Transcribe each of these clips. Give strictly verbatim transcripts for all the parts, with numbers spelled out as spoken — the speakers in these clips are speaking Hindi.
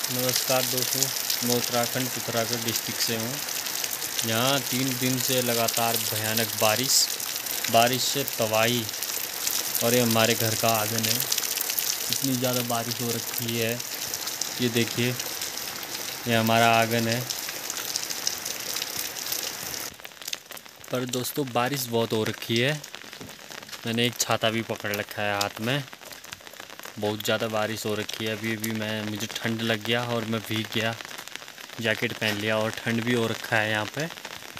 नमस्कार दोस्तों, मैं उत्तराखंड उत्तराखंड डिस्ट्रिक्ट से हूँ। यहाँ तीन दिन से लगातार भयानक बारिश बारिश से तबाही। और ये हमारे घर का आंगन है, इतनी ज़्यादा बारिश हो रखी है। ये देखिए, ये हमारा आंगन है। पर दोस्तों बारिश बहुत हो रखी है। मैंने एक छाता भी पकड़ रखा है हाथ में। बहुत ज़्यादा बारिश हो रखी है। अभी अभी मैं मुझे ठंड लग गया और मैं भीग गया, जैकेट पहन लिया और ठंड भी हो रखा है यहाँ पे।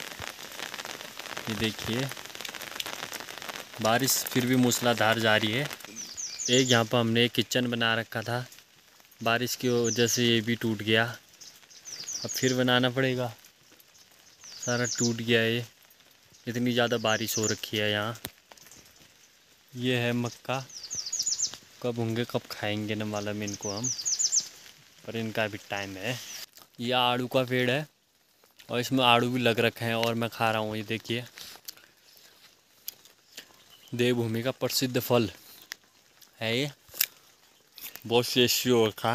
ये देखिए, बारिश फिर भी मूसलाधार जारी है। एक यहाँ पर हमने एक किचन बना रखा था, बारिश की वजह से ये भी टूट गया। अब फिर बनाना पड़ेगा, सारा टूट गया ये। इतनी ज़्यादा बारिश हो रखी है यहाँ। ये है मक्का, कब होंगे कब खाएंगे न मालूम इनको हम, पर इनका भी टाइम है। यह आड़ू का पेड़ है और इसमें आड़ू भी लग रखे हैं और मैं खा रहा हूँ। ये देखिए, देवभूमि का प्रसिद्ध फल है ये, बहुत टेस्टी हो रखा।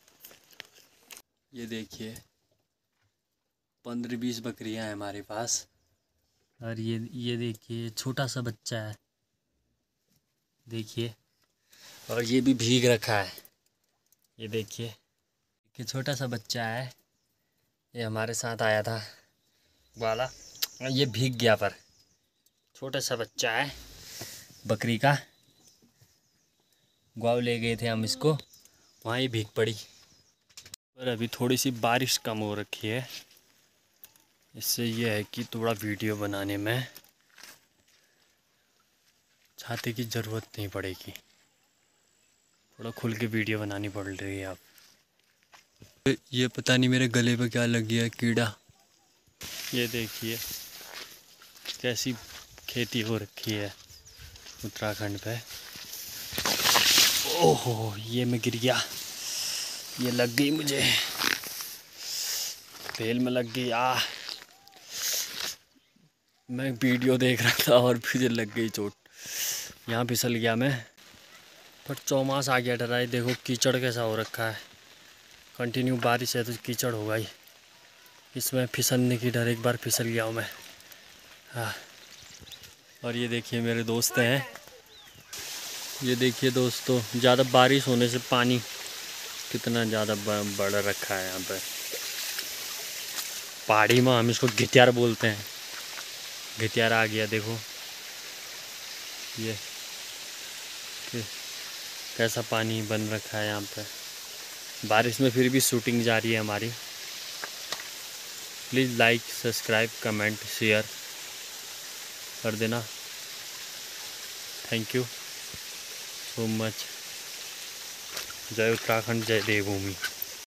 ये देखिए, पंद्रह बीस बकरियां हैं हमारे पास। और ये ये देखिए, छोटा सा बच्चा है, देखिए। और ये भी भीग रखा है। ये देखिए कि छोटा सा बच्चा है, ये हमारे साथ आया था वाला, ये भीग गया। पर छोटा सा बच्चा है बकरी का। गाँव ले गए थे हम इसको, वहाँ ही भीग पड़ी। पर अभी थोड़ी सी बारिश कम हो रखी है, इससे यह है कि थोड़ा वीडियो बनाने में छाते की ज़रूरत नहीं पड़ेगी। थोड़ा खुल के वीडियो बनानी पड़ रही है। आप ये पता नहीं मेरे गले पे क्या लग गया, कीड़ा। ये देखिए कैसी खेती हो रखी है उत्तराखंड पे। ओहो, ये मैं गिर गया, ये लग गई मुझे, तेल में लग गई। आ मैं वीडियो देख रहा था और फिर लग गई चोट, यहाँ फिसल गया मैं। पर चौमास आ गया डरा है। देखो कीचड़ कैसा हो रखा है, कंटिन्यू बारिश है तो कीचड़ होगा ही। इसमें फिसलने की डर, एक बार फिसल गया हूँ मैं। हाँ, और ये देखिए मेरे दोस्त हैं। ये देखिए दोस्तों, ज़्यादा बारिश होने से पानी कितना ज़्यादा बढ़ रखा है यहाँ पर। पहाड़ी में हम इसको घित्यार बोलते हैं। घित्यार आ गया, देखो ये कैसा पानी बन रखा है यहाँ पे। बारिश में फिर भी शूटिंग जारी है हमारी। Please like, subscribe, comment, share कर देना। Thank you so much. जय उत्तराखंड, जय देवभूमि।